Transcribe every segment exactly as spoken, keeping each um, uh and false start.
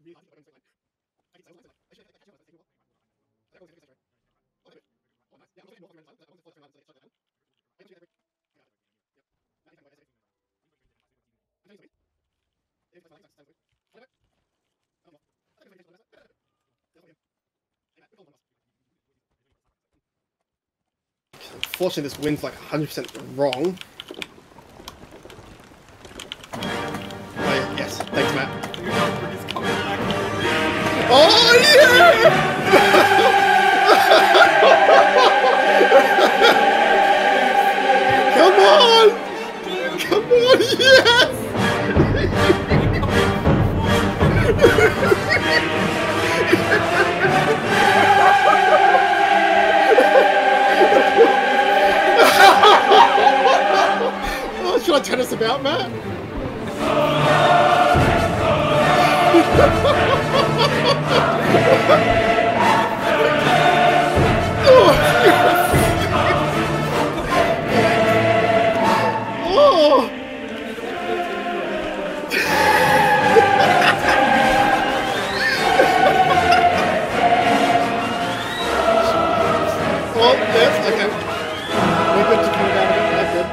Unfortunately, this wind's like one hundred percent wrong. Oh, yeah, yes, thanks, Matt. Oh, yeah! Come on! Come on, yes! Oh, should I turn us about, Matt? Oh, well, yes, okay. We're good to come down a bit. That's good.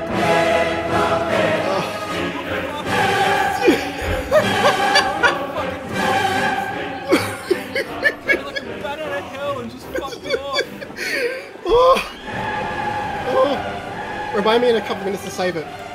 Oh. Oh. Remind me in a couple minutes to save it.